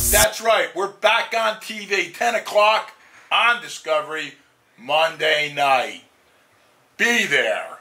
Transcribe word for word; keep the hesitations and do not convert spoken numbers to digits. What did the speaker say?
That's right. We're back on T V, ten o'clock on Discovery, Monday night. Be there.